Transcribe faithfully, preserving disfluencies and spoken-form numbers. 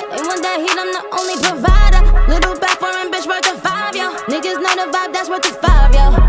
They want that heat, I'm the only provider. Little back foreign bitch worth a five, yo. Niggas know the vibe, that's worth a five, yo.